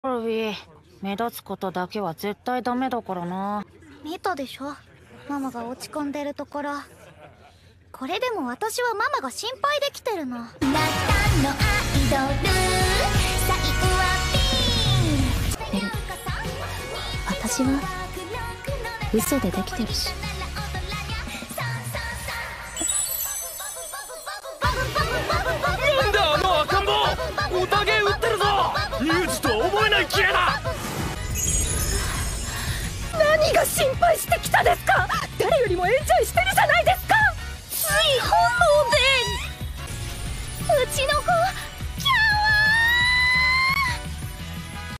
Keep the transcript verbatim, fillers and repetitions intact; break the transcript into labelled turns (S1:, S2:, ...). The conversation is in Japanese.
S1: ルビー、目立つことだけは絶対ダメだからな。
S2: 見たでしょ、ママが落ち込んでるところ。これでも私はママが心配できてるの。あなたのアイドル最後はピン。エル、私は嘘でできてるし。
S3: なんだあの赤ん坊、オタゲ売ってるぞ。ミュージとは思えないキレだ。
S4: 何が心配してきたですか。誰よりもエンジョイしてるじゃないですか。つい本能で。
S2: うちの子